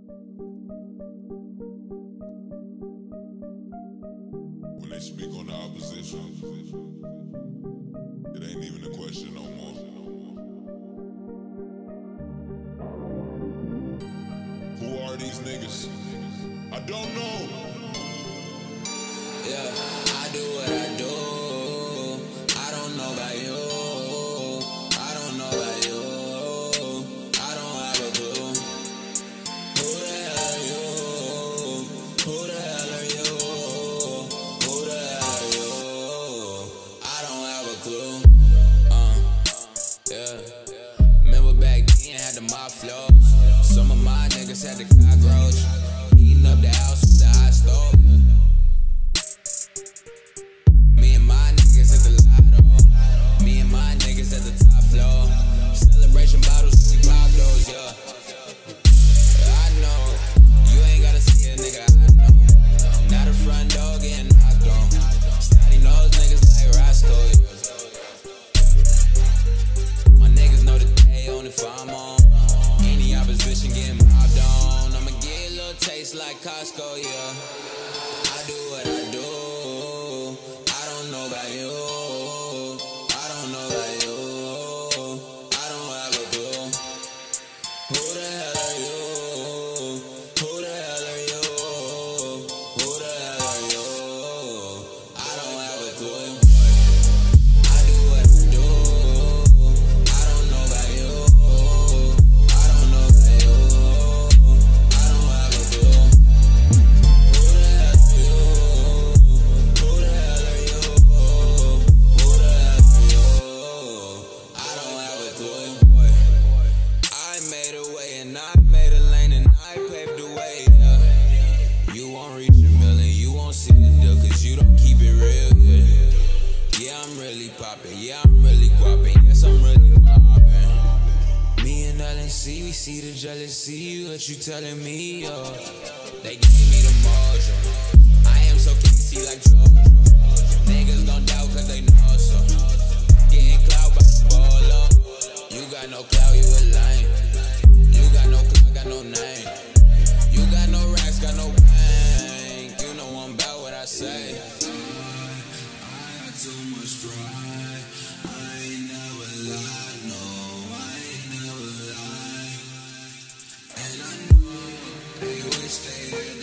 When they speak on the opposition, it ain't even a question no more. Who are these niggas? I don't know. Yeah, I do what I do. I don't know about you. I don't know about you. I don't have a clue. Who the hell are you? Who the hell are you? Who the hell are you? I don't have a clue. Yeah. Remember back then had the mob flows. Some of my niggas had the cockroach. Heating up the house with the hot stove. Me and my niggas at the lotto. Me and my niggas at the top floor. Celebration bottles, we pop those, yeah. I know, you ain't gotta see it, nigga, I know. Now the front door getting knocked on. Snotty nose niggas like Roscoe, yeah. My niggas know that they own if I'm on. Any opposition getting mobbed on. I'ma get a little taste like Costco, yeah. I do what I do. I don't know about you. I don't know about you. I don't have a clue. Who the hell are you? Who the hell are you? Who the hell are you? I don't have a clue. I do what I do. I don't know about you. I don't know about you. I don't have a clue. Who the hell are you? Who the hell are you? Who the hell are you? I don't have a clue. I made a way and I made a lane and I paved the way, yeah. You won't reach a million, you won't see the deal cause you don't keep it real, yeah. Yeah, I'm really poppin', yeah, I'm really guappin', yes, I'm really mobbin'. Me and LNC, we see the jealousy, what you telling me, yo? They gave me the mojo. I am so KC like Jojo. Niggas gon' doubt cause they know so. Getting clout by the ball. You got no clout, you a lame. You got no clout, got no name. You got no racks, got no bank. You know I'm about what I say. I got too much pride. I ain't never lied, no, I ain't never lied. And I know they wish they had